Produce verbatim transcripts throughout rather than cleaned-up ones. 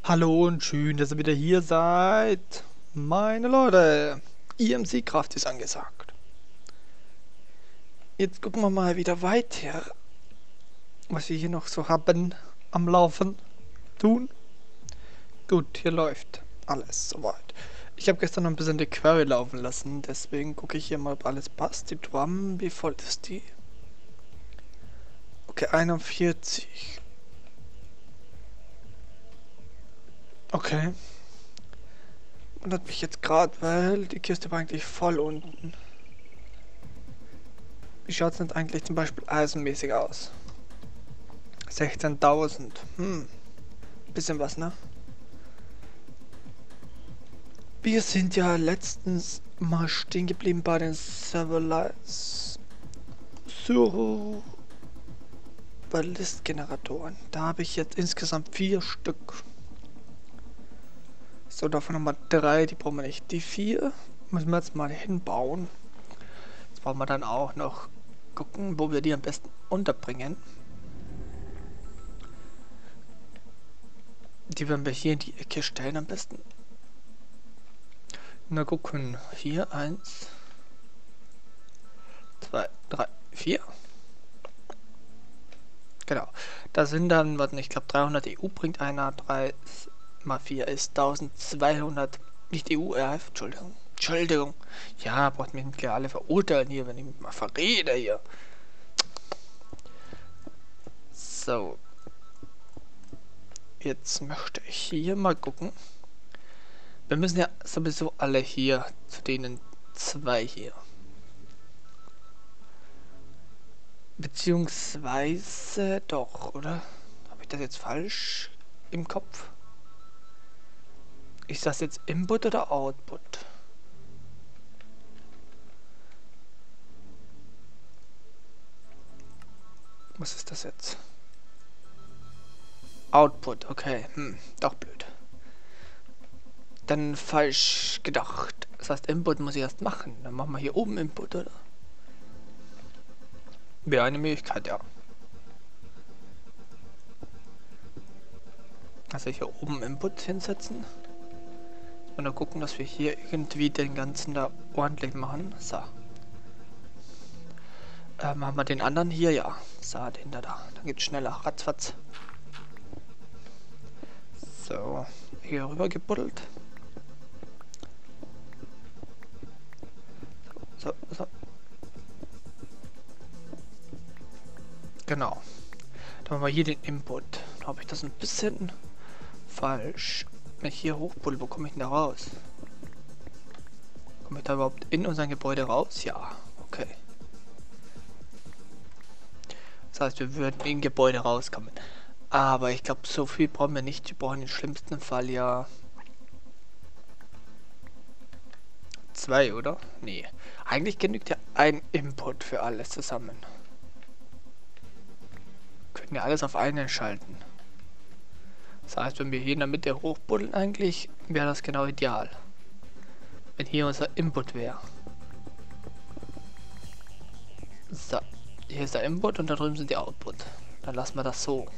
Hallo und schön, dass ihr wieder hier seid. Meine Leute, E M C-Kraft ist angesagt. Jetzt gucken wir mal wieder weiter, was wir hier noch so haben am Laufen tun. Gut, hier läuft alles soweit. Ich habe gestern noch ein bisschen die Query laufen lassen, deswegen gucke ich hier mal, ob alles passt. Die Drum, wie voll ist die? Okay, einundvierzig. Okay. Wundert mich jetzt gerade, weil die Kiste war eigentlich voll unten. Wie schaut es denn eigentlich zum Beispiel eisenmäßig aus? sechzehntausend. Hm. Bisschen was, ne? Wir sind ja letztens mal stehen geblieben bei den Serverless Server-List-Generatoren. Da habe ich jetzt insgesamt vier Stück. So, davon haben wir drei, die brauchen wir nicht. Die vier müssen wir jetzt mal hinbauen. Jetzt brauchen wir dann auch noch gucken, wo wir die am besten unterbringen. Die werden wir hier in die Ecke stellen am besten. Na gucken, hier eins, zwei, drei, vier. Genau, da sind dann, warte, ich glaube dreihundert E U bringt einer, drei mal vier ist eintausendzweihundert, nicht E U, R F, Entschuldigung. Entschuldigung. Ja, braucht mich nicht alle verurteilen hier, wenn ich mich mal verrede hier. So. Jetzt möchte ich hier mal gucken. Wir müssen ja sowieso alle hier zu denen zwei hier. Beziehungsweise doch, oder? Habe ich das jetzt falsch im Kopf? Ist das jetzt Input oder Output? Was ist das jetzt? Output, okay. Hm, doch blöd. Dann falsch gedacht. Das heißt, Input muss ich erst machen. Dann machen wir hier oben Input, oder? Wäre eine Möglichkeit, ja. Also hier oben Input hinsetzen. Und dann gucken, dass wir hier irgendwie den ganzen da ordentlich machen. So. Äh, machen wir den anderen hier, ja. So, den da da. Dann geht's schneller. Ratzfatz. So. Hier rüber gebuddelt. So, so. Genau. Dann machen wir hier den Input. Da habe ich das ein bisschen falsch. Wenn ich hier hochbuddel, wo komme ich denn da raus? Komme ich da überhaupt in unser Gebäude raus? Ja, okay. Das heißt, wir würden im Gebäude rauskommen. Aber ich glaube, so viel brauchen wir nicht. Wir brauchen im schlimmsten Fall ja zwei, oder? Nee. Eigentlich genügt ja ein Input für alles zusammen. Wir können ja alles auf einen schalten. Das heißt, wenn wir hier in der Mitte hochbuddeln, eigentlich wäre das genau ideal. Wenn hier unser Input wäre. So, hier ist der Input und da drüben sind die Output. Dann lassen wir das so.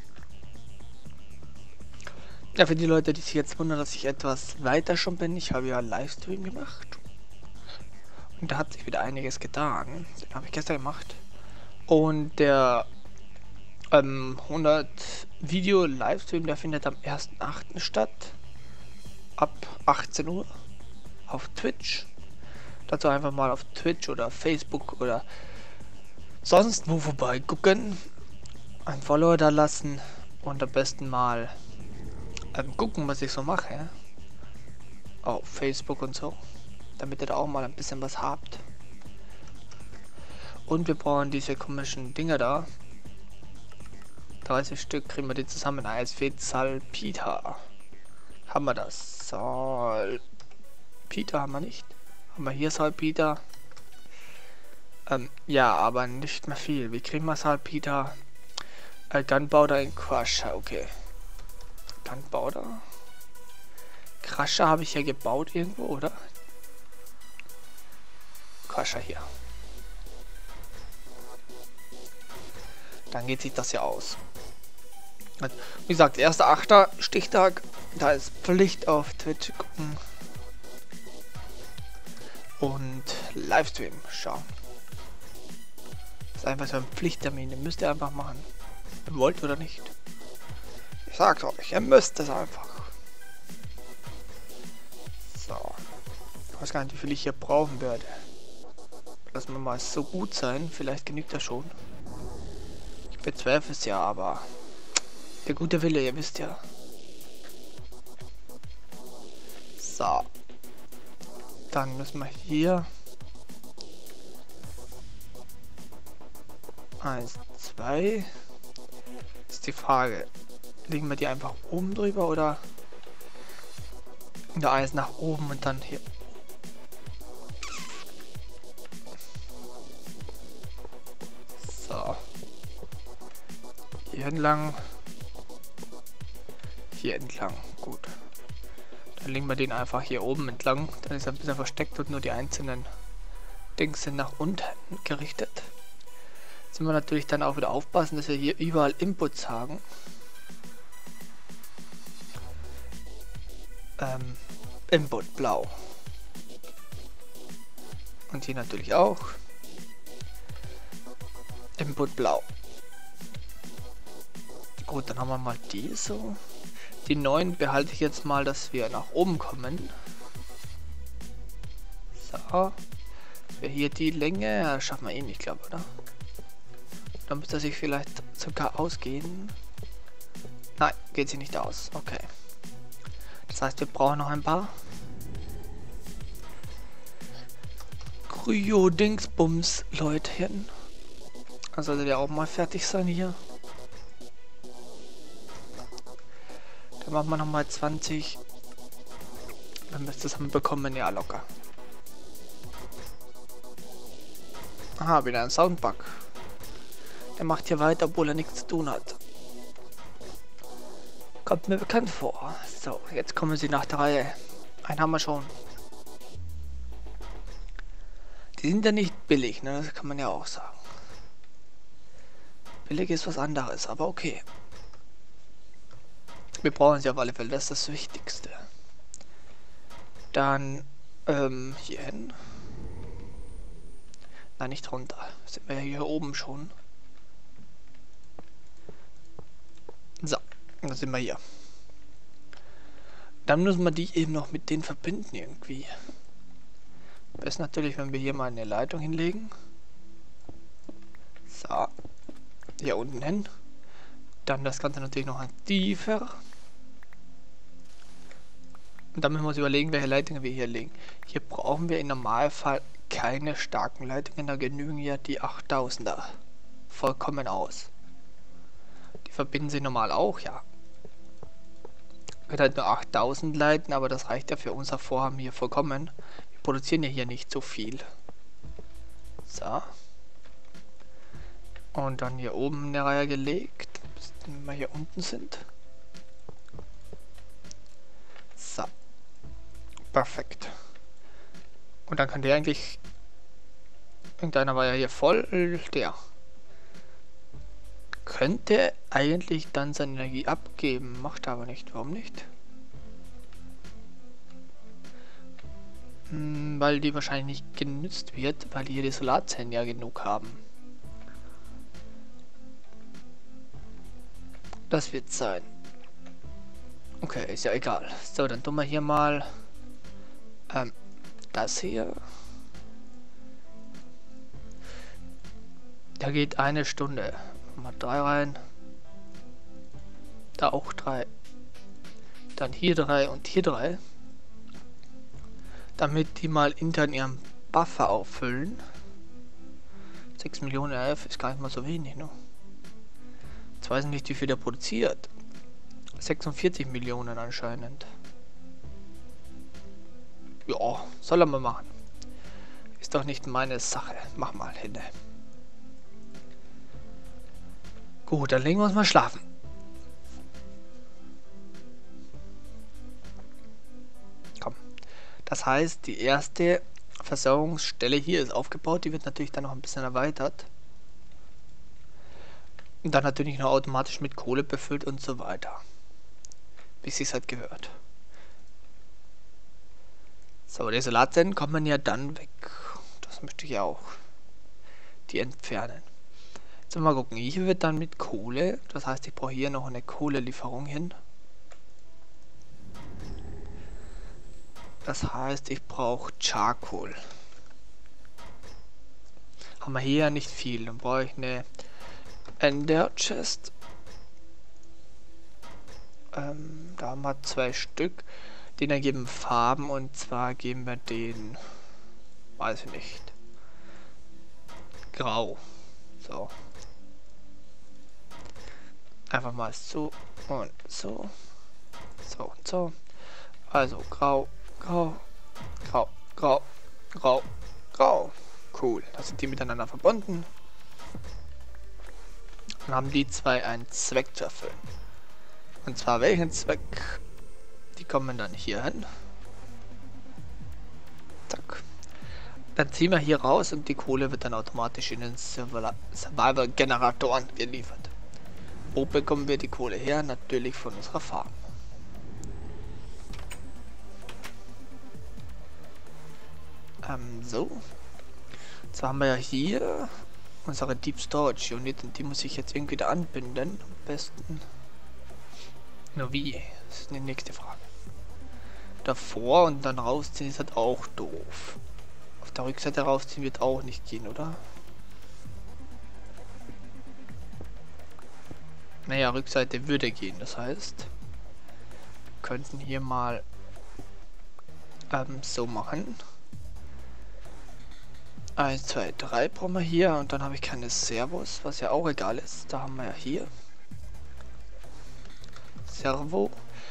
Ja, für die Leute, die sich jetzt wundern, dass ich etwas weiter schon bin, ich habe ja einen Livestream gemacht. Und da hat sich wieder einiges getan. Den habe ich gestern gemacht. Und der ähm, hundert Video Livestream, der findet am ersten achten statt. Ab achtzehn Uhr. Auf Twitch. Dazu einfach mal auf Twitch oder Facebook oder sonst wo vorbei gucken. Ein Follower da lassen. Und am besten mal ähm, gucken, was ich so mache. Auf Facebook und so. Damit ihr da auch mal ein bisschen was habt. Und wir brauchen diese komischen Dinger da. dreißig Stück kriegen wir die zusammen. Es fehlt Salpeter. Haben wir das? Salpeter haben wir nicht. Haben wir hier Salpeter? Ähm, ja, aber nicht mehr viel. Wie kriegen wir Salpeter? Äh, Gunpowder in Crusher, okay. Gunpowder. Crusher habe ich ja gebaut irgendwo, oder? Crusher hier. Dann geht sich das ja aus. Wie gesagt, erster Achter Stichtag Da ist Pflicht auf Twitch gucken und Livestream schauen. Das ist einfach so ein Pflichttermin, den müsst ihr einfach machen. Ihr wollt oder nicht. Ich sag's euch, ihr müsst es einfach. So. Ich weiß gar nicht, wie viel ich hier brauchen werde. Lassen wir mal so gut sein, vielleicht genügt das schon. Ich bezweifle es ja, aber der gute Wille, ihr wisst ja. So. Dann müssen wir hier eins, zwei. Ist die Frage, legen wir die einfach oben drüber oder der Eis nach oben und dann hier. So. Hier entlang. Hier entlang. Gut. Dann legen wir den einfach hier oben entlang. Dann ist er ein bisschen versteckt und nur die einzelnen Dings sind nach unten gerichtet. Jetzt müssen wir natürlich dann auch wieder aufpassen, dass wir hier überall Inputs haben. Ähm, Input blau. Und hier natürlich auch. Input blau. Gut, dann haben wir mal die so. Die neuen behalte ich jetzt mal, dass wir nach oben kommen. So. Wir hier die Länge, ja, schaffen wir eh nicht, glaube ich, oder? Dann müsste sich vielleicht sogar ausgehen. Nein, geht sie nicht aus. Okay. Das heißt, wir brauchen noch ein paar Kryo-Dingsbums, Leutchen. Also sollte der auch mal fertig sein hier. Dann machen wir noch mal zwanzig. Dann müsste es bekommen, ja locker. Aha, wieder ein Soundbug. Der macht hier weiter, obwohl er nichts zu tun hat. Kommt mir bekannt vor. So, jetzt kommen sie nach der Reihe. Einen haben wir schon. Die sind ja nicht billig, ne? Das kann man ja auch sagen. Billig ist was anderes, aber okay. Wir brauchen sie auf alle Fälle, das ist das Wichtigste. Dann, ähm, hier hin. Nein, nicht runter. Sind wir ja hier oben schon. So, dann sind wir hier. Dann müssen wir die eben noch mit denen verbinden irgendwie. Das ist natürlich, wenn wir hier mal eine Leitung hinlegen. So. Hier unten hin. Dann das Ganze natürlich noch ein tiefer. Und dann müssen wir uns überlegen, welche Leitungen wir hier legen. Hier brauchen wir im Normalfall keine starken Leitungen, da genügen ja die achttausender vollkommen aus. Die verbinden sie normal auch, ja. Wird halt nur achttausend leiten, aber das reicht ja für unser Vorhaben hier vollkommen. Wir produzieren ja hier nicht so viel. So. Und dann hier oben eine Reihe gelegt, bis wir hier unten sind. So. Perfekt. Und dann kann der eigentlich... Irgendeiner war ja hier voll, der könnte eigentlich dann seine Energie abgeben, macht aber nicht. Warum nicht? Hm, weil die wahrscheinlich nicht genutzt wird, weil hier die Solarzellen ja genug haben. Das wird sein. Okay, ist ja egal. So, dann tun wir hier mal ähm, das hier. Da geht eine Stunde. Mal drei rein. Da auch drei. Dann hier drei und hier drei. Damit die mal intern ihren Buffer auffüllen. sechs Millionen R F ist gar nicht mal so wenig, ne? Jetzt weiß ich nicht, wie viel der produziert. sechsundvierzig Millionen anscheinend. Ja, soll er mal machen. Ist doch nicht meine Sache. Mach mal hin. Gut, dann legen wir uns mal schlafen. Komm. Das heißt, die erste Versorgungsstelle hier ist aufgebaut. Die wird natürlich dann noch ein bisschen erweitert. Und dann natürlich noch automatisch mit Kohle befüllt und so weiter. wie es sich halt gehört. So, die Salaten kommen ja dann weg. Das möchte ich auch. Die entfernen. Jetzt mal gucken. Hier wird dann mit Kohle. Das heißt, ich brauche hier noch eine Kohlelieferung hin. Das heißt, ich brauche Charcoal. Haben wir hier ja nicht viel. Dann brauche ich eine Ender Chest. Ähm, da haben wir zwei Stück. Den ergeben Farben, und zwar geben wir den, weiß ich nicht, grau. So. Einfach mal so und so. So und so. Also grau, grau, grau, grau, grau, grau. Cool. Da sind die miteinander verbunden. Dann haben die zwei einen Zweck zu erfüllen. Und zwar welchen Zweck? Die kommen dann hier hin. Zack. Dann ziehen wir hier raus und die Kohle wird dann automatisch in den Survival-Generatoren geliefert. Wo bekommen wir die Kohle her? Natürlich von unserer Farm. Ähm, so. Jetzt haben wir ja hier unsere Deep Storage Unit, und die muss ich jetzt irgendwie da anbinden. Am besten. Nur wie? Das ist die nächste Frage. Davor und dann rausziehen ist halt auch doof. Auf der Rückseite rausziehen wird auch nicht gehen, oder? Naja, Rückseite würde gehen. Das heißt, wir könnten hier mal ähm, so machen. eins, zwei, drei brauchen wir hier, und dann habe ich keine Servos, was ja auch egal ist. Da haben wir ja hier Servo.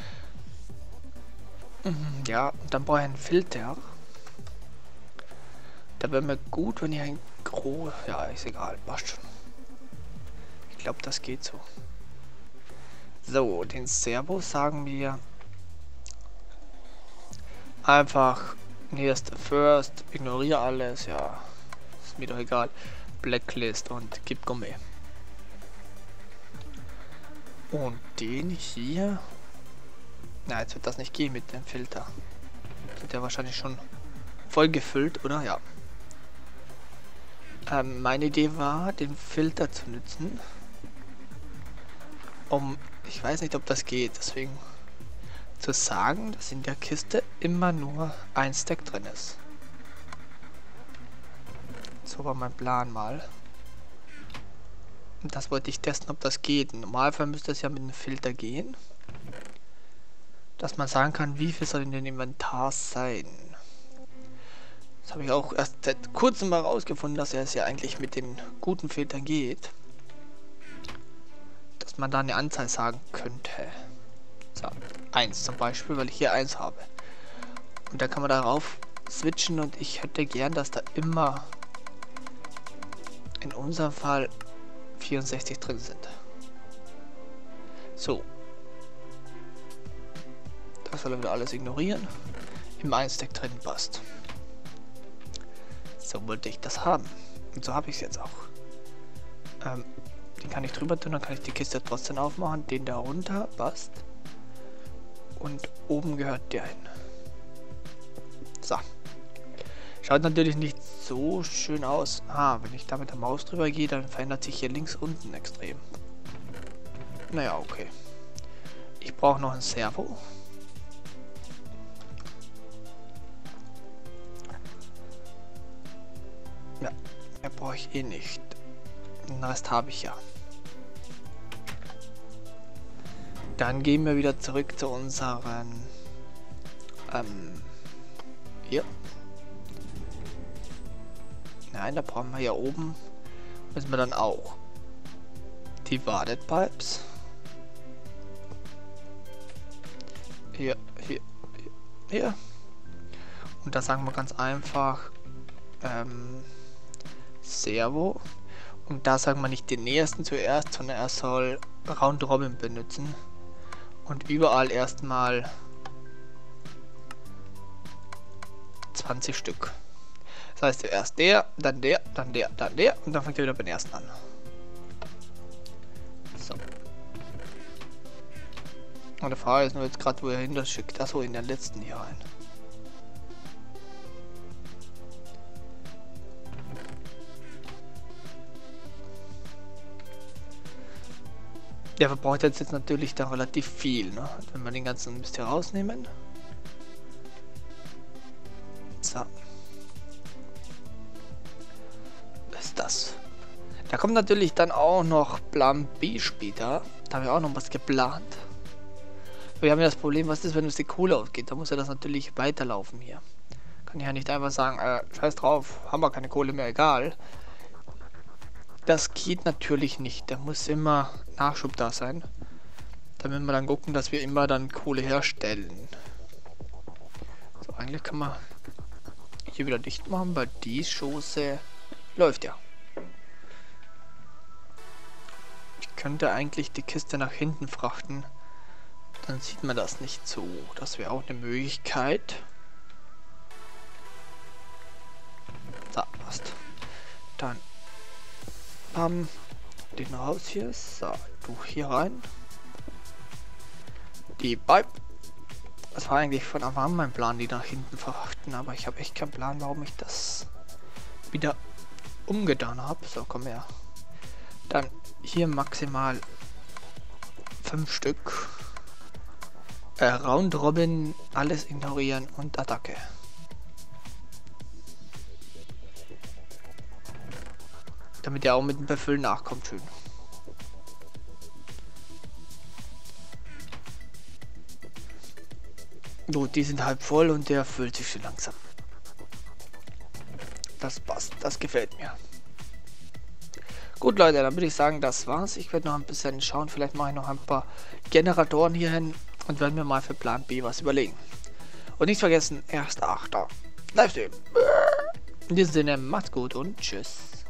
Mhm, ja, und dann brauche ich einen Filter. Da wäre mir gut, wenn ich ein Gro... Ja, ist egal, passt schon. Ich glaube, das geht so. So, den Servo sagen wir einfach Nearest First, ignoriere alles, ja, ist mir doch egal. Blacklist und gib Gummi. Und den hier, na, jetzt wird das nicht gehen mit dem Filter. Wird ja wahrscheinlich schon voll gefüllt, oder? Ja. Ähm, meine Idee war, den Filter zu nutzen, um, ich weiß nicht, ob das geht, deswegen zu sagen, dass in der Kiste immer nur ein Stack drin ist. So war mein Plan mal. Und das wollte ich testen, ob das geht. Im Normalfall müsste es ja mit einem Filter gehen. Dass man sagen kann, wie viel soll in den Inventar sein. Das habe ich auch erst seit kurzem mal rausgefunden, dass es ja eigentlich mit den guten Filtern geht. Dass man da eine Anzahl sagen könnte. So, eins zum Beispiel, weil ich hier eins habe. Und da kann man darauf switchen, und ich hätte gern, dass da immer in unserem Fall vierundsechzig drin sind. So. Das soll wieder alles ignorieren. Im ein Stack drin passt. So wollte ich das haben. Und so habe ich es jetzt auch. Ähm, den kann ich drüber tun, dann kann ich die Kiste trotzdem aufmachen. Den da runter passt. Und oben gehört der hin. So. Schaut natürlich nicht so schön aus. Ah, wenn ich da mit der Maus drüber gehe, dann verändert sich hier links unten extrem. Naja, okay. Ich brauche noch ein Servo. Ja, mehr brauche ich eh nicht. Den Rest habe ich ja. Dann gehen wir wieder zurück zu unseren ähm, hier. Nein, da brauchen wir ja oben, müssen wir dann auch die Warted Pipes. Hier, hier, hier, hier. Und da sagen wir ganz einfach ähm, Servo. Und da sagen wir nicht den nächsten zuerst, sondern er soll Round Robin benutzen. Und überall erstmal zwanzig Stück. Das heißt, erst der, dann der, dann der, dann der, und dann fängt er wieder beim ersten an. So. Und der Frage ist nur jetzt gerade, wo er hin das schickt. Achso, in den letzten hier rein. Der verbraucht jetzt, jetzt natürlich da relativ viel, ne? Wenn wir den ganzen Mist hier rausnehmen. So. Was ist das? Da kommt natürlich dann auch noch Plan B später. Da haben wir auch noch was geplant. Wir haben ja das Problem, was ist, wenn uns die Kohle ausgeht? Da muss ja das natürlich weiterlaufen hier. Kann ich ja nicht einfach sagen, äh, scheiß drauf, haben wir keine Kohle mehr, egal. Das geht natürlich nicht. Da muss immer Nachschub da sein. Da müssen wir dann gucken, dass wir immer dann Kohle herstellen. So, eigentlich kann man hier wieder dicht machen, weil die Schoße läuft ja. Ich könnte eigentlich die Kiste nach hinten frachten. Dann sieht man das nicht so. Das wäre auch eine Möglichkeit. Da, passt. Dann Bam, den raus hier. So, du hier rein. Die Pipe. Das war eigentlich von Anfang an mein Plan, die nach hinten verrachten, aber ich habe echt keinen Plan, warum ich das wieder umgetan habe. So, komm her. Dann hier maximal fünf Stück. Äh, Round Robin, alles ignorieren und Attacke. Damit er auch mit dem Befüllen nachkommt, schön. So, die sind halb voll und der füllt sich schon langsam. Das passt, das gefällt mir. Gut, Leute, dann würde ich sagen, das war's. Ich werde noch ein bisschen schauen, vielleicht mache ich noch ein paar Generatoren hier hin und werden mir mal für Plan B was überlegen. Und nicht vergessen, erster Achter Livestream. In diesem Sinne, macht's gut und tschüss.